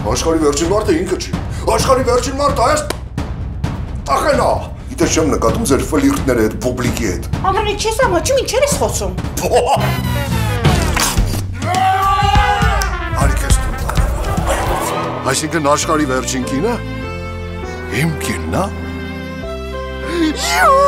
Աշխարհի վերջին մարդը ինքը չի։ Աշխարհի վերջին մարդը այս տախենա։ Գիտես չեմ նկատում ձեր ֆլիրտները այդ պուբլիկի հետ։ Ամենի չես ամաչում, ինչեր ես խոսում։ Արի քեզ տուն տանեմ։ Այսինքն աշխարհի վերջին կինը իմ կինն է։